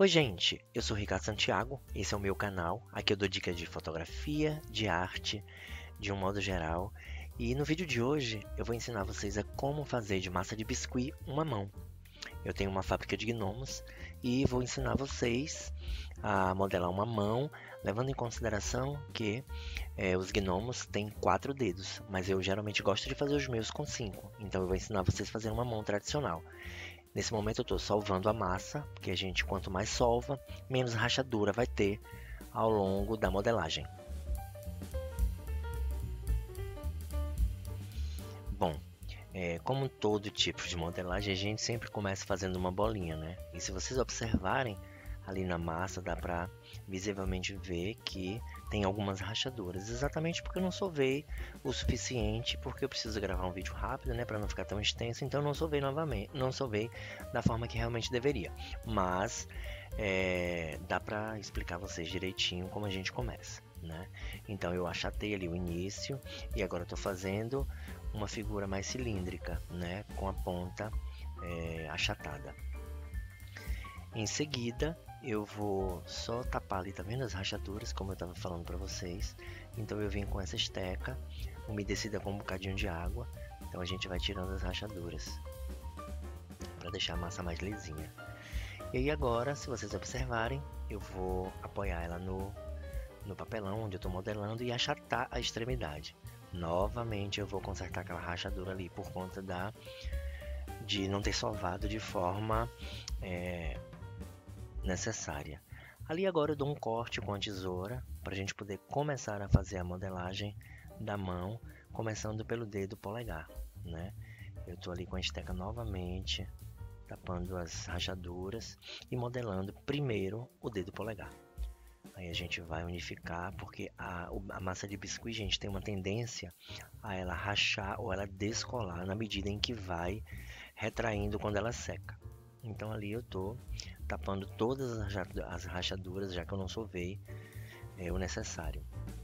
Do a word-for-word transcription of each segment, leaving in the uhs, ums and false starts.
Oi gente, eu sou Ricardo Santiago, esse é o meu canal, aqui eu dou dicas de fotografia, de arte, de um modo geral. E no vídeo de hoje eu vou ensinar vocês a como fazer de massa de biscuit uma mão. Eu tenho uma fábrica de gnomos e vou ensinar vocês a modelar uma mão, levando em consideração que é, os gnomos têm quatro dedos, mas eu geralmente gosto de fazer os meus com cinco, então eu vou ensinar vocês a fazer uma mão tradicional. Nesse momento eu estou solvando a massa, porque a gente quanto mais solva, menos rachadura vai ter ao longo da modelagem. Bom, é, como todo tipo de modelagem, a gente sempre começa fazendo uma bolinha, né? E se vocês observarem ali na massa, dá para visivelmente ver que tem algumas rachaduras, exatamente porque eu não sovei o suficiente, porque eu preciso gravar um vídeo rápido, né, para não ficar tão extenso, então eu não sovei novamente, não sovei da forma que realmente deveria, mas é, dá para explicar a vocês direitinho como a gente começa, né? Então eu achatei ali o início e agora eu estou fazendo uma figura mais cilíndrica, né, com a ponta é, achatada. Em seguida, eu vou só tapar ali, tá vendo as rachaduras, como eu estava falando para vocês. Então eu vim com essa esteca, umedecida com um bocadinho de água. Então a gente vai tirando as rachaduras, para deixar a massa mais lisinha. E aí agora, se vocês observarem, eu vou apoiar ela no, no papelão onde eu estou modelando e achatar a extremidade. Novamente eu vou consertar aquela rachadura ali, por conta da, de não ter sovado de forma... É, necessária. Ali agora eu dou um corte com a tesoura para a gente poder começar a fazer a modelagem da mão, começando pelo dedo polegar, né? Eu estou ali com a esteca novamente, tapando as rachaduras e modelando primeiro o dedo polegar. Aí a gente vai unificar, porque a, a massa de biscuit, gente, tem uma tendência a ela rachar ou ela descolar na medida em que vai retraindo quando ela seca. Então ali eu estou tapando todas as rachaduras, já que eu não sovei é, o necessário.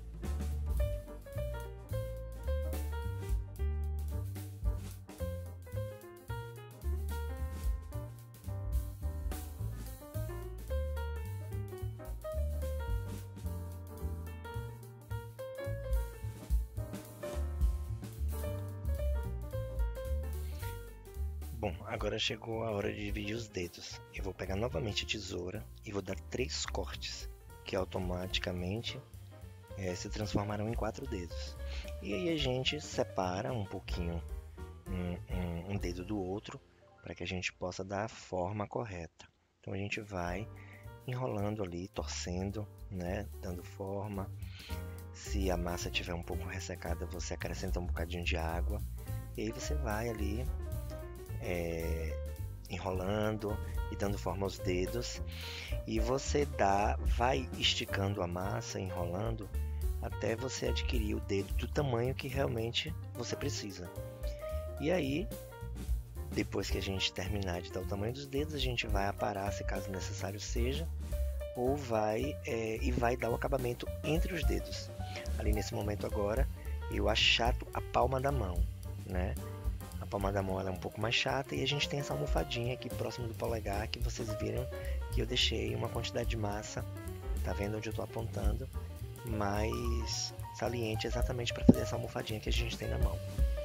Bom, agora chegou a hora de dividir os dedos. Eu vou pegar novamente a tesoura e vou dar três cortes, que automaticamente é, se transformarão em quatro dedos. E aí a gente separa um pouquinho um, um, um dedo do outro, para que a gente possa dar a forma correta. Então a gente vai enrolando ali, torcendo, né, dando forma. Se a massa estiver um pouco ressecada, você acrescenta um bocadinho de água. E aí você vai ali É, enrolando e dando forma aos dedos, e você dá, vai esticando a massa, enrolando até você adquirir o dedo do tamanho que realmente você precisa. E aí, depois que a gente terminar de dar o tamanho dos dedos, a gente vai aparar se caso necessário seja, ou vai é, e vai dar o acabamento entre os dedos. Ali nesse momento agora, eu achato a palma da mão, né? A palma da mão ela é um pouco mais chata e a gente tem essa almofadinha aqui próximo do polegar, que vocês viram que eu deixei uma quantidade de massa, tá vendo onde eu estou apontando, mais saliente, exatamente para fazer essa almofadinha que a gente tem na mão.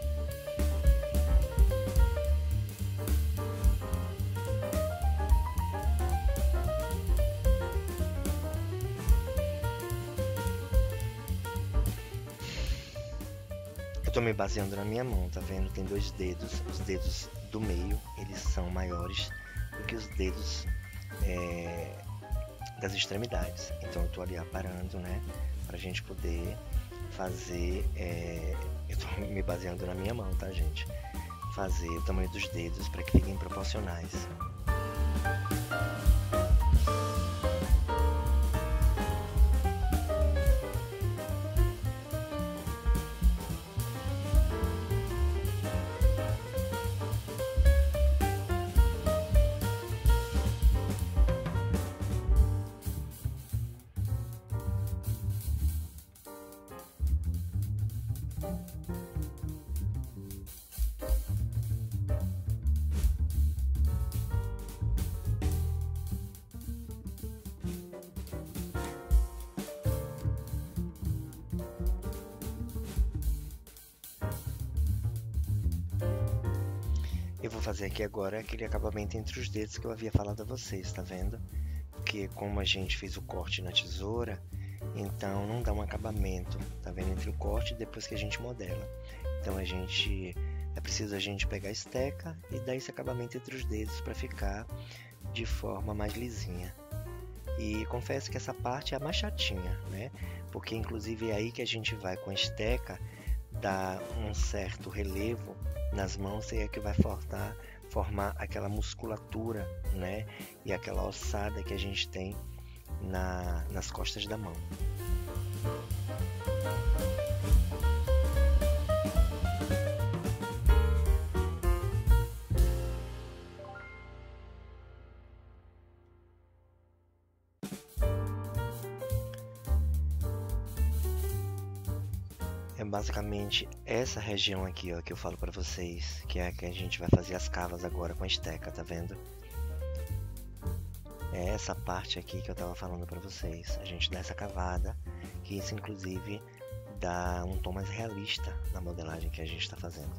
Estou me baseando na minha mão, tá vendo? Tem dois dedos, os dedos do meio, eles são maiores do que os dedos é, das extremidades. Então eu estou ali aparando, né, pra gente poder fazer, é, eu estou me baseando na minha mão, tá gente? Fazer o tamanho dos dedos para que fiquem proporcionais. fazer aqui agora é aquele acabamento entre os dedos que eu havia falado a vocês, tá vendo? Porque como a gente fez o corte na tesoura, então não dá um acabamento, tá vendo? Entre o corte e depois que a gente modela. Então a gente é preciso a gente pegar a esteca e dar esse acabamento entre os dedos para ficar de forma mais lisinha. E confesso que essa parte é a mais chatinha, né? Porque inclusive é aí que a gente vai com a esteca dar um certo relevo nas mãos e é que vai formar, formar aquela musculatura, né? E aquela ossada que a gente tem na, nas costas da mão. É basicamente essa região aqui, ó, que eu falo para vocês, que é a que a gente vai fazer as cavas agora com a esteca, tá vendo? É essa parte aqui que eu tava falando para vocês. A gente dá essa cavada, que isso inclusive dá um tom mais realista na modelagem que a gente está fazendo.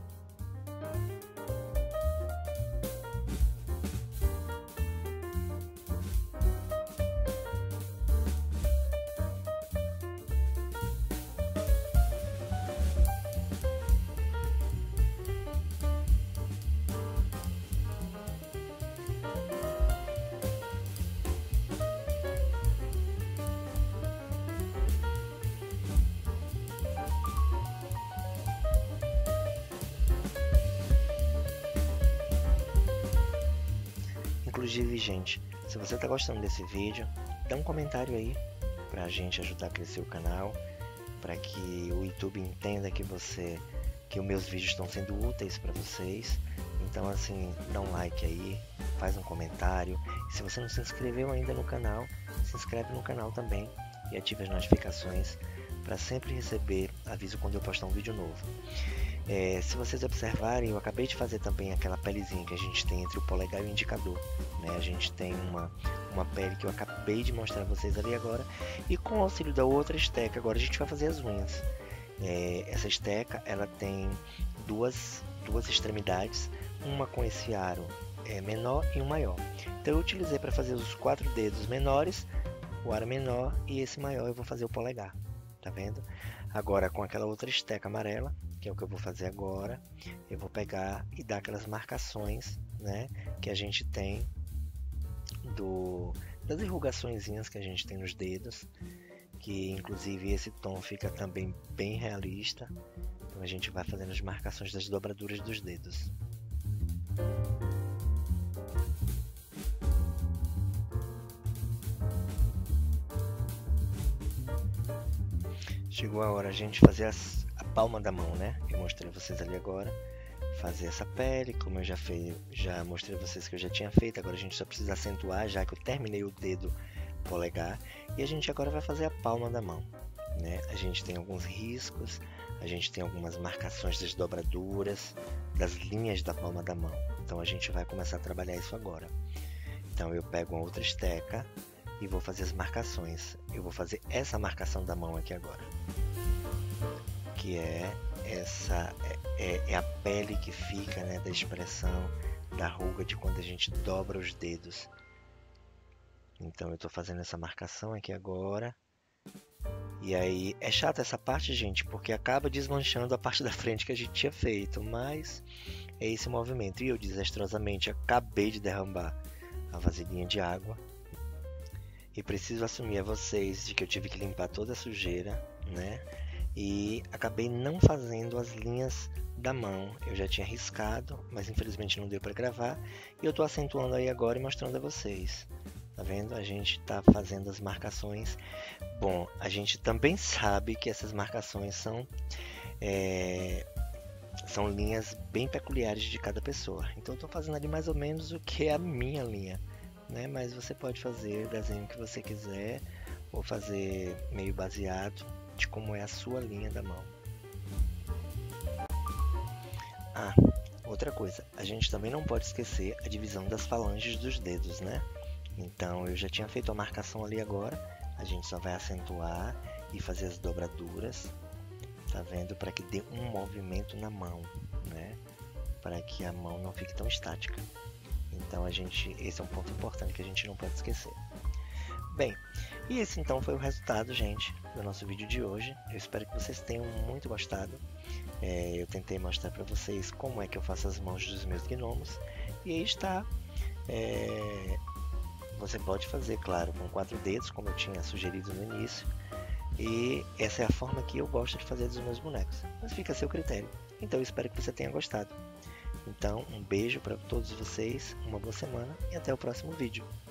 Inclusive, gente, se você está gostando desse vídeo, dá um comentário aí para a gente ajudar a crescer o canal, para que o YouTube entenda que você, que os meus vídeos estão sendo úteis para vocês. Então, assim, dá um like aí, faz um comentário. E se você não se inscreveu ainda no canal, se inscreve no canal também e ative as notificações para sempre receber aviso quando eu postar um vídeo novo. É, se vocês observarem, eu acabei de fazer também aquela pelezinha que a gente tem entre o polegar e o indicador, né? A gente tem uma, uma pele que eu acabei de mostrar a vocês ali agora, e com o auxílio da outra esteca, agora a gente vai fazer as unhas. É, essa esteca, ela tem duas, duas extremidades, uma com esse aro é, menor e um maior. Então eu utilizei para fazer os quatro dedos menores, o aro menor, e esse maior eu vou fazer o polegar, tá vendo? Agora com aquela outra esteca amarela, que é o que eu vou fazer agora, eu vou pegar e dar aquelas marcações, né, que a gente tem do, das enrugaçõezinhas que a gente tem nos dedos, que inclusive esse tom fica também bem realista. Então a gente vai fazendo as marcações das dobraduras dos dedos. Chegou a hora a gente fazer as, a palma da mão, né? Eu mostrei a vocês ali agora. Fazer essa pele, como eu já, fei, já mostrei a vocês que eu já tinha feito. Agora a gente só precisa acentuar, já que eu terminei o dedo polegar. E a gente agora vai fazer a palma da mão, né? A gente tem alguns riscos, a gente tem algumas marcações das dobraduras, das linhas da palma da mão. Então a gente vai começar a trabalhar isso agora. Então eu pego uma outra esteca e vou fazer as marcações. Eu vou fazer essa marcação da mão aqui agora, que é essa é, é, é a pele que fica, né, da expressão da ruga de quando a gente dobra os dedos. Então eu estou fazendo essa marcação aqui agora. E aí é chata essa parte, gente, porque acaba desmanchando a parte da frente que a gente tinha feito, mas é esse movimento. E eu desastrosamente acabei de derramar a vasilhinha de água. E preciso assumir a vocês de que eu tive que limpar toda a sujeira, né? E acabei não fazendo as linhas da mão. Eu já tinha riscado, mas infelizmente não deu para gravar. E eu estou acentuando aí agora e mostrando a vocês. Tá vendo? A gente está fazendo as marcações. Bom, a gente também sabe que essas marcações são, é, são linhas bem peculiares de cada pessoa. Então eu estou fazendo ali mais ou menos o que é a minha linha, né? Mas você pode fazer o desenho que você quiser, ou fazer meio baseado de como é a sua linha da mão. Ah, outra coisa, a gente também não pode esquecer a divisão das falanges dos dedos, né? Então eu já tinha feito a marcação ali agora, a gente só vai acentuar e fazer as dobraduras, tá vendo? Para que dê um movimento na mão, né? para que a mão não fique tão estática. Então a gente, esse é um ponto importante que a gente não pode esquecer. Bem, e esse então foi o resultado, gente, do nosso vídeo de hoje. Eu espero que vocês tenham muito gostado. É, eu tentei mostrar para vocês como é que eu faço as mãos dos meus gnomos. E aí está. É, você pode fazer, claro, com quatro dedos, como eu tinha sugerido no início. E essa é a forma que eu gosto de fazer dos meus bonecos. Mas fica a seu critério. Então eu espero que você tenha gostado. Então, um beijo para todos vocês, uma boa semana e até o próximo vídeo.